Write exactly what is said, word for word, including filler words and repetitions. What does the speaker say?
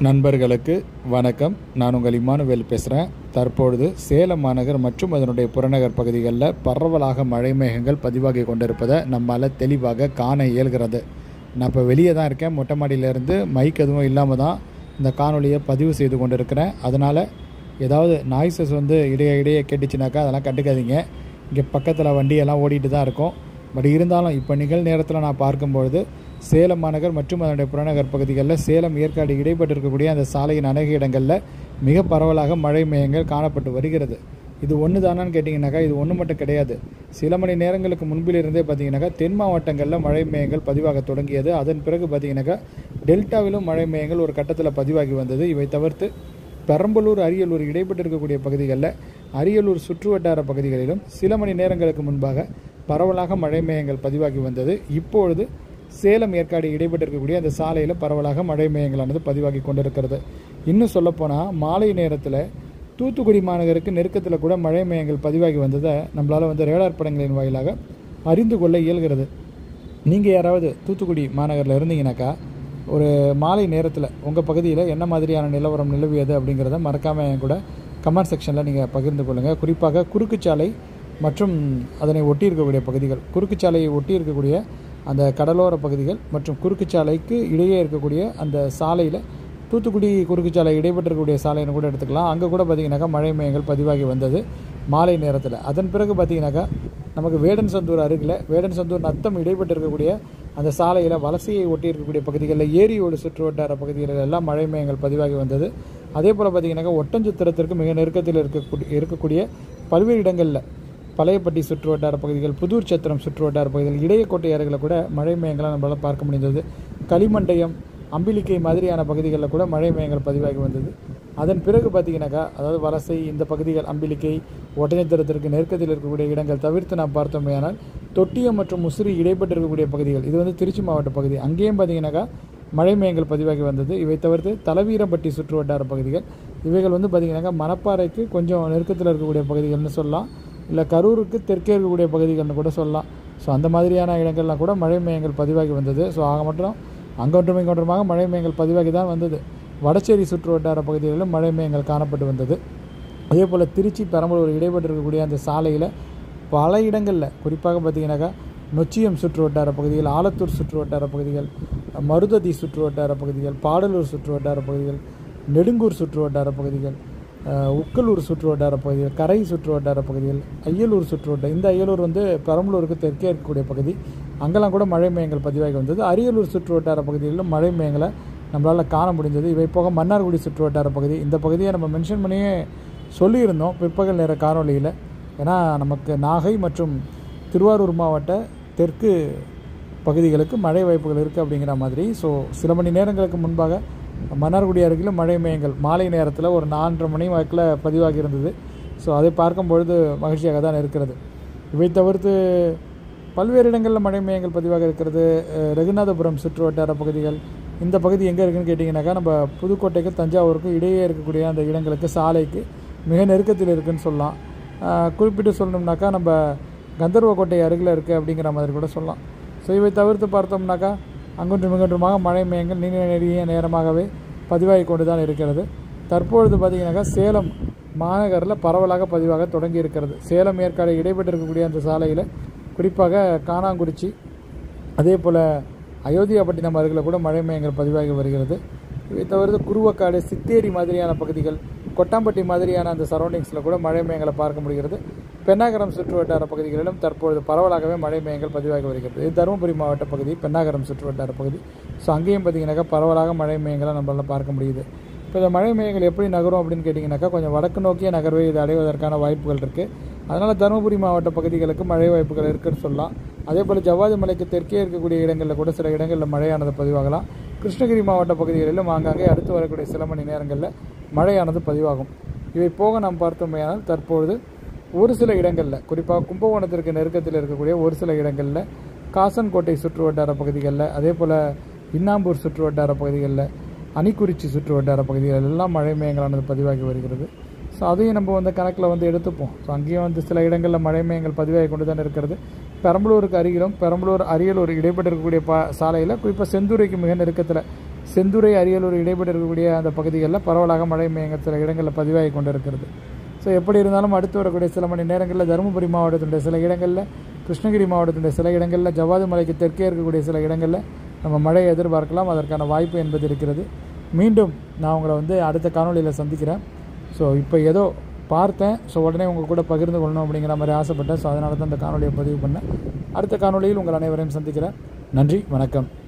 நண்பர்களுக்கு வணக்கம். நான் உங்கள் இமானுவேல் பேசுகிறேன். தற்பொழுது சேலம் மாநகர் மற்றும் அதனுடைய புறநகர் பகுதிகளில் பரவலாக மழை மேகங்கள் பதிவாகி கொண்டிருப்பதை நம்மால் தெளிவாக காண இயல்கிறது. நான் இப்போ வெளியே தான் இருக்கேன். மொட்டை மாடியிலேருந்து மைக் எதுவும் இல்லாமல் தான் இந்த காணொலியை பதிவு செய்து கொண்டிருக்கிறேன். அதனால் ஏதாவது நாய்ஸஸ் வந்து இடையே இடையே கேட்டுச்சுனாக்கா அதெல்லாம் கண்டுக்காதீங்க. இங்கே பக்கத்தில் வண்டியெல்லாம் ஓடிட்டு தான் இருக்கும். பட் இருந்தாலும் இப்போ நிகழ் நேரத்தில் நான் பார்க்கும்பொழுது சேலம் மாநகர் மற்றும் அதனுடைய புறநகர் பகுதிகளில் சேலம் ஏற்காடு இடைப்பட்டிருக்கக்கூடிய அந்த சாலையின் அநேக இடங்களில் மிக பரவலாக மழை மேகங்கள் காணப்பட்டு வருகிறது. இது ஒன்று தானான்னு கேட்டிங்கனாக்கா இது ஒன்று மட்டும் கிடையாது. சில மணி நேரங்களுக்கு முன்பிலிருந்தே பார்த்திங்கனாக்கா தென் மாவட்டங்களில் மழை மேகங்கள் பதிவாக தொடங்கியது. அதன் பிறகு பார்த்திங்கனாக்கா டெல்டாவிலும் மழை மேகங்கள் ஒரு கட்டத்தில் பதிவாகி வந்தது. இவை தவிர்த்து பெரம்பலூர் அரியலூர் இடைப்பட்டிருக்கக்கூடிய பகுதிகளில் அரியலூர் சுற்று வட்டார பகுதிகளிலும் சில மணி நேரங்களுக்கு முன்பாக பரவலாக மழை மேகங்கள் பதிவாகி வந்தது. இப்பொழுது சேலம் ஏற்காடு இடைப்பட்டிருக்கக்கூடிய அந்த சாலையில் பரவலாக மழை மேகங்களானது பதிவாகி கொண்டிருக்கிறது. இன்னும் சொல்லப்போனால் மாலை நேரத்தில் தூத்துக்குடி மாநகருக்கு நெருக்கத்தில் கூட மழை மேகங்கள் பதிவாகி வந்ததை நம்மளால் வந்து ரேடார் படங்களின் வாயிலாக அறிந்து கொள்ள இயல்கிறது. நீங்கள் யாராவது தூத்துக்குடி மாநகரில் இருந்தீங்கன்னாக்கா ஒரு மாலை நேரத்தில் உங்கள் பகுதியில் என்ன மாதிரியான நிலவரம் நிலவியது அப்படிங்கிறத மறக்காமல் என் கூட கமெண்ட் செக்ஷனில் நீங்கள் பகிர்ந்து கொள்ளுங்கள். குறிப்பாக குறுக்குச்சாலை மற்றும் அதனை ஒட்டி இருக்கக்கூடிய பகுதிகள், குறுக்குச்சாலையை ஒட்டி இருக்கக்கூடிய அந்த கடலோர பகுதிகள் மற்றும் குறுக்குச்சாலைக்கு இடையே இருக்கக்கூடிய அந்த சாலையில் தூத்துக்குடி குறுக்குச்சாலை இடைப்பட்டிருக்கக்கூடிய சாலைன்னு கூட எடுத்துக்கலாம். அங்கே கூட பார்த்திங்கனாக்கா மழை மேகங்கள் பதிவாகி வந்தது மாலை நேரத்தில். அதன் பிறகு பார்த்திங்கனாக்கா நமக்கு வேடன் சந்தூர் அருகில் வேடன் சந்தூர் நத்தம் இடைப்பட்டிருக்கக்கூடிய அந்த சாலையில் வலசையை ஒட்டி இருக்கக்கூடிய பகுதிகளில் ஏரியோடு சுற்று வட்டார பகுதிகளில் எல்லாம் மழை மேகங்கள் பதிவாகி வந்தது. அதே போல் பார்த்திங்கனாக்கா ஒட்டஞ்சத்திரத்திற்கு மிக நெருக்கத்தில் இருக்கக்கூடிய இருக்கக்கூடிய பல்வேறு இடங்களில் பழையப்பட்டி சுற்று வட்டார பகுதிகள், புதூர் சத்திரம் சுற்று வட்டார பகுதிகள், இடையக்கோட்டை அருகில் கூட மழை மேகங்களை நம்மளால் பார்க்க முடிந்தது. களிமண்டயம், அம்பிலிக்கை மாதிரியான பகுதிகளில் கூட மழை மேகங்கள் பதிவாகி வந்தது. அதன் பிறகு பார்த்திங்கனாக்கா அதாவது வலசை இந்த பகுதிகள் அம்பிலிக்கை ஒட்டஞ்சத்திரத்திற்கு நெருக்கத்தில் இருக்கக்கூடிய இடங்கள் தவிர்த்து நாம் பார்த்தோமேயானால் தொட்டியம் மற்றும் முசிறி இடைப்பட்டிருக்கக்கூடிய பகுதிகள், இது வந்து திருச்சி மாவட்ட பகுதி, அங்கேயும் பார்த்திங்கனாக்கா மழை மேகங்கள் பதிவாகி வந்தது. இவை தவிர்த்து தலவீரம்பட்டி சுற்று வட்டார பகுதிகள், இவைகள் வந்து பார்த்திங்கனாக்கா மணப்பாறைக்கு கொஞ்சம் நெருக்கத்தில் இருக்கக்கூடிய பகுதிகள்னு சொல்லலாம், இல்லை கரூருக்கு தெற்கே இருக்கக்கூடிய பகுதிகள்னு கூட சொல்லலாம். ஸோ அந்த மாதிரியான இடங்கள்லாம் கூட மழை மேகங்கள் பதிவாகி வந்தது. ஸோ ஆக மட்டும் அங்கொன்றும் இங்கொன்றுமாக மழை மேகங்கள் பதிவாகி தான் வந்தது. வடச்சேரி சுற்று வட்டார பகுதிகளிலும் மழை மேகங்கள் காணப்பட்டு வந்தது. அதே போல் திருச்சி பெரம்பலூர் இடைப்பட்டிருக்கக்கூடிய அந்த சாலையில் பல இடங்களில் குறிப்பாக பார்த்திங்கனாக்கா நொச்சியம் சுற்று வட்டார பகுதிகள், ஆலத்தூர் சுற்று வட்டார பகுதிகள், மருததி சுற்று வட்டார பகுதிகள், பாடலூர் சுற்று வட்டார பகுதிகள், நெடுங்கூர் சுற்று வட்டார பகுதிகள், உக்கலூர் சுற்று வட்டார பகுதிகள், கரை சுற்று வட்டார பகுதிகள், அய்யலூர் சுற்று வட்டார இந்த அய்யலூர் வந்து பெரம்பலூருக்கு தெற்கே இருக்கக்கூடிய பகுதி, அங்கெல்லாம் கூட மழை மேகங்கள் பதிவாகி வந்தது. அரியலூர் சுற்று வட்டார பகுதிகளிலும் மழை மேகங்களை நம்மளால் காண முடிந்தது. இவை போக மன்னார்குடி சுற்று வட்டார பகுதி, இந்த பகுதியை நம்ம மென்ஷன் பண்ணியே சொல்லியிருந்தோம் பிற்பகல் நேர காணொலியில். ஏன்னா நமக்கு நாகை மற்றும் திருவாரூர் மாவட்ட தெற்கு பகுதிகளுக்கு மழை வாய்ப்புகள் இருக்குது அப்படிங்கிற மாதிரி. ஸோ சில மணி நேரங்களுக்கு முன்பாக மன்னார்குடி அருகிலும் மழை மேகங்கள் மாலை நேரத்தில் ஒரு நாலரை மணி வாக்கில் பதிவாகி இருந்தது. ஸோ அதை பார்க்கும்பொழுது மகிழ்ச்சியாக தான் இருக்கிறது. இவை தவிர்த்து பல்வேறு இடங்களில் மழை மேகங்கள் பதிவாக இருக்கிறது. ரகுநாதபுரம் சுற்று வட்டார பகுதிகள், இந்த பகுதி எங்கே இருக்குதுன்னு கேட்டிங்கனாக்கா நம்ம புதுக்கோட்டைக்கும் தஞ்சாவூருக்கும் இடையே இருக்கக்கூடிய அந்த இடங்களுக்கு சாலைக்கு மிக நெருக்கத்தில் இருக்குதுன்னு சொல்லலாம். குறிப்பிட்டு சொல்லணும்னாக்கா நம்ம கந்தர்வக்கோட்டை அருகில் இருக்குது அப்படிங்கிற மாதிரி கூட சொல்லலாம். ஸோ இவை தவிர்த்து பார்த்தோம்னாக்கா அங்கொன்றும் இங்கொன்றுமாக மழை மேகங்கள் நீண்ட நெடிய நேரமாகவே பதிவாகி கொண்டு தான் இருக்கிறது. தற்பொழுது பார்த்திங்கனாக்கா சேலம் மாநகரில் பரவலாக பதிவாக தொடங்கி இருக்கிறது. சேலம் ஏற்காடு இடைப்பட்டிருக்கக்கூடிய அந்த சாலையில் குறிப்பாக காணாங்குறிச்சி, அதே போல் அயோத்தியாப்பட்டினம் அருகில் கூட மழை மேகங்கள் பதிவாகி வருகிறது. இவை தவிர்த்து குருவக்காடு, சித்தேரி மாதிரியான பகுதிகள், கொட்டாம்பட்டி மாதிரியான அந்த சரௌண்டிங்ஸில் கூட மழை மேகங்களை பார்க்க முடிகிறது. பென்னாகரம் சுற்று வட்டார பகுதிகளிலும் தற்பொழுது பரவலாகவே மழை மேகங்கள் பதிவாகி வருகிறது. இது தருமபுரி மாவட்ட பகுதி, பென்னாகரம் சுற்று வட்டார பகுதி. ஸோ அங்கேயும் பார்த்திங்கனாக்கா பரவலாக மழை மேகங்களை நம்மளால் பார்க்க முடியுது. இப்போ இந்த மழை மேகங்கள் எப்படி நகரும் அப்படின்னு கேட்டிங்கனாக்கா கொஞ்சம் வடக்கு நோக்கிய நகர்வை இது அடைவதற்கான வாய்ப்புகள் இருக்குது. அதனால் தருமபுரி மாவட்ட பகுதிகளுக்கு மழை வாய்ப்புகள் இருக்குன்னு சொல்லலாம். அதே போல் ஜவ்வாது மலைக்கு தெற்கே இருக்கக்கூடிய இடங்களில் கூட சில இடங்களில் மழையானது பதிவாகலாம். கிருஷ்ணகிரி மாவட்ட பகுதிகளிலும் ஆங்காங்கே அடுத்து வரக்கூடிய சில மணி நேரங்களில் மழையானது பதிவாகும். இவை போக நாம் பார்த்தோமையானால் தற்பொழுது ஒரு சில இடங்களில் குறிப்பாக கும்பகோணத்திற்கு நெருக்கத்தில் இருக்கக்கூடிய ஒரு சில இடங்களில் காசன்கோட்டை சுற்று வட்டார பகுதிகளில், அதே போல் இன்னாம்பூர் சுற்று வட்டார பகுதிகளில், அணிக்குறிச்சி சுற்று வட்டார பகுதிகள் எல்லாம் மழை மேகங்களானது பதிவாகி வருகிறது. ஸோ அதையும் நம்ம வந்து கணக்கில் வந்து எடுத்துப்போம். ஸோ அங்கேயும் வந்து சில இடங்களில் மழை மேகங்கள் பதிவாகி கொண்டு தான் இருக்கிறது. பெரம்பலூருக்கு அருகிலும் பெரம்பலூர் அரியலூர் இடைப்பட்டிருக்கக்கூடிய பா சாலையில் குறிப்பாக செந்தூரைக்கு மிக நெருக்கத்தில் செந்துறை அரியலூர் இடைப்பட்டு இருக்கக்கூடிய அந்த பகுதிகளில் பரவலாக மழை மேகங்கள் சில இடங்களில் பதிவாகி கொண்டு இருக்கிறது. ஸோ எப்படி இருந்தாலும் அடுத்து வரக்கூடிய சில மணி நேரங்களில் தருமபுரி மாவட்டத்தினுடைய சில இடங்களில், கிருஷ்ணகிரி மாவட்டத்தினுடைய சில இடங்களில், ஜவ்வாது மலைக்கு தெற்கே இருக்கக்கூடிய சில இடங்களில் நம்ம மழையை எதிர்பார்க்கலாம். அதற்கான வாய்ப்பு என்பது இருக்கிறது. மீண்டும் நான் உங்களை வந்து அடுத்த காணொலியில் சந்திக்கிறேன். ஸோ இப்போ ஏதோ பார்த்தேன், ஸோ உடனே உங்கள் கூட பகிர்ந்து கொள்ளணும் அப்படிங்கிற மாதிரி ஆசைப்பட்டேன். ஸோ அதனால தான் இந்த காணொலியை பதிவு பண்ணேன். அடுத்த காணொலியில் உங்கள் அனைவரையும் சந்திக்கிறேன். நன்றி, வணக்கம்.